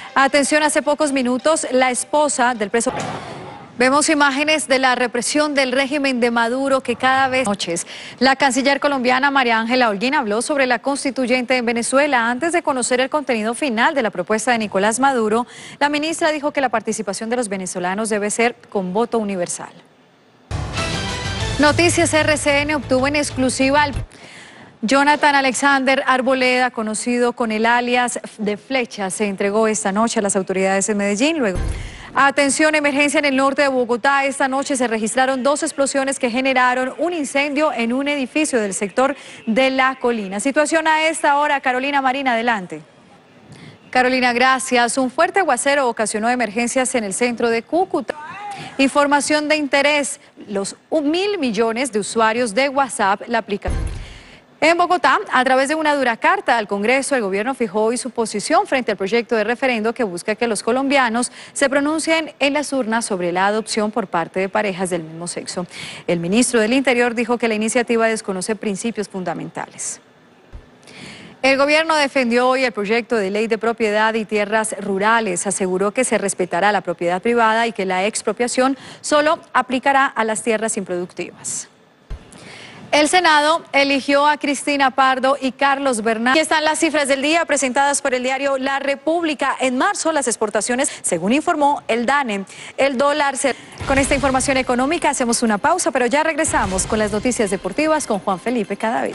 Atención, hace pocos minutos, la esposa del preso... Vemos imágenes de la represión del régimen de Maduro que cada vez... Noches. La canciller colombiana María Ángela Holguín habló sobre la constituyente en Venezuela. Antes de conocer el contenido final de la propuesta de Nicolás Maduro, la ministra dijo que la participación de los venezolanos debe ser con voto universal. Noticias RCN obtuvo en exclusiva al... Jonathan Alexander Arboleda, conocido con el alias de Flecha, se entregó esta noche a las autoridades en Medellín. Luego, atención, emergencia en el norte de Bogotá. Esta noche se registraron 2 explosiones que generaron un incendio en un edificio del sector de La Colina. Situación a esta hora, Carolina Marina, adelante. Carolina, gracias. Un fuerte aguacero ocasionó emergencias en el centro de Cúcuta. Información de interés, los 1.000 millones de usuarios de WhatsApp la aplican. En Bogotá, a través de una dura carta al Congreso, el gobierno fijó hoy su posición frente al proyecto de referendo que busca que los colombianos se pronuncien en las urnas sobre la adopción por parte de parejas del mismo sexo. El ministro del Interior dijo que la iniciativa desconoce principios fundamentales. El gobierno defendió hoy el proyecto de ley de propiedad y tierras rurales. Aseguró que se respetará la propiedad privada y que la expropiación solo aplicará a las tierras improductivas. El Senado eligió a Cristina Pardo y Carlos Bernal. Aquí están las cifras del día presentadas por el diario La República. En marzo, las exportaciones, según informó el DANE, el dólar se... Con esta información económica hacemos una pausa, pero ya regresamos con las noticias deportivas con Juan Felipe Cadavid.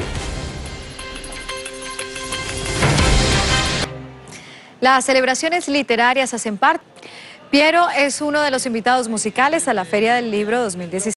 Las celebraciones literarias hacen parte. Piero es uno de los invitados musicales a la Feria del Libro 2017.